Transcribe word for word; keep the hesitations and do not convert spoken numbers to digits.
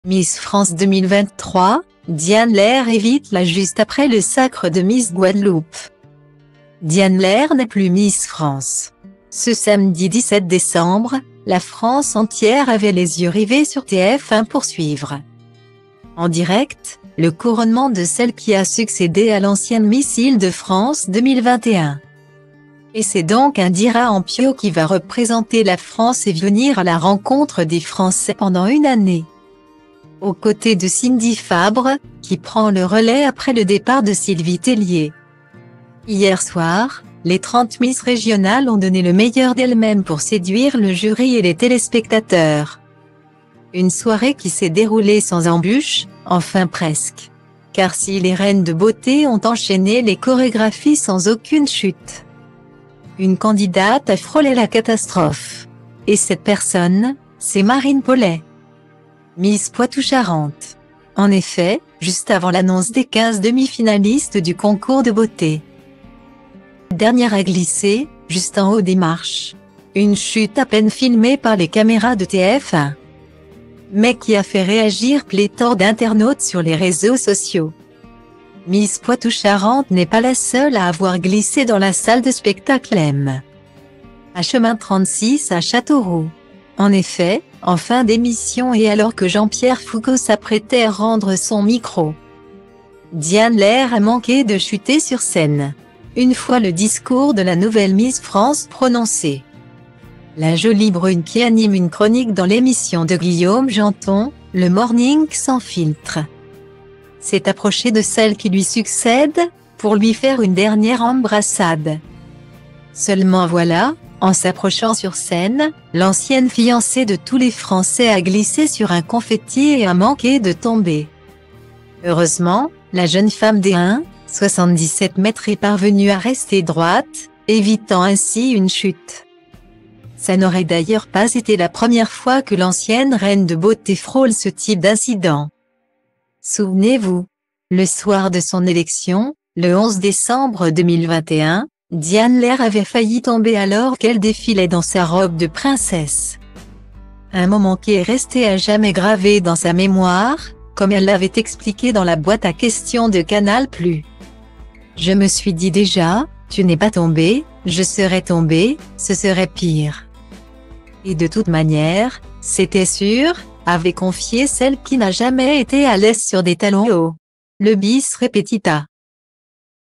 Miss France deux mille vingt-trois, Diane Lair évite la juste après le sacre de Miss Guadeloupe. Diane Lair n'est plus Miss France. Ce samedi dix-sept décembre, la France entière avait les yeux rivés sur T F un pour suivre en direct le couronnement de celle qui a succédé à l'ancienne Miss Île-de-France deux mille vingt et un. Et c'est donc Indira Ampio qui va représenter la France et venir à la rencontre des Français pendant une année, aux côtés de Cindy Fabre, qui prend le relais après le départ de Sylvie Tellier. Hier soir, les trente Miss régionales ont donné le meilleur d'elles-mêmes pour séduire le jury et les téléspectateurs. Une soirée qui s'est déroulée sans embûches, enfin presque. Car si les reines de beauté ont enchaîné les chorégraphies sans aucune chute, une candidate a frôlé la catastrophe. Et cette personne, c'est Marine Paulet, Miss Poitou-Charentes. En effet, juste avant l'annonce des quinze demi-finalistes du concours de beauté, dernière à glisser, juste en haut des marches. Une chute à peine filmée par les caméras de T F un, mais qui a fait réagir pléthore d'internautes sur les réseaux sociaux. Miss Poitou-Charentes n'est pas la seule à avoir glissé dans la salle de spectacle M, à chemin trente-six à Châteauroux. En effet, en fin d'émission et alors que Jean-Pierre Foucault s'apprêtait à rendre son micro, Diane Lair a manqué de chuter sur scène, une fois le discours de la nouvelle Miss France prononcé. La jolie brune qui anime une chronique dans l'émission de Guillaume Janton, le Morning sans filtre, s'est approchée de celle qui lui succède, pour lui faire une dernière embrassade. Seulement voilà, en s'approchant sur scène, l'ancienne fiancée de tous les Français a glissé sur un confetti et a manqué de tomber. Heureusement, la jeune femme des un virgule soixante-dix-sept mètres est parvenue à rester droite, évitant ainsi une chute. Ça n'aurait d'ailleurs pas été la première fois que l'ancienne reine de beauté frôle ce type d'incident. Souvenez-vous, le soir de son élection, le onze décembre deux mille vingt et un, Diane Lair avait failli tomber alors qu'elle défilait dans sa robe de princesse. Un moment qui est resté à jamais gravé dans sa mémoire, comme elle l'avait expliqué dans la boîte à questions de Canal plus. Je me suis dit déjà, tu n'es pas tombée, je serais tombée, ce serait pire. Et de toute manière, c'était sûr, avait confié celle qui n'a jamais été à l'aise sur des talons hauts. Le bis repetita.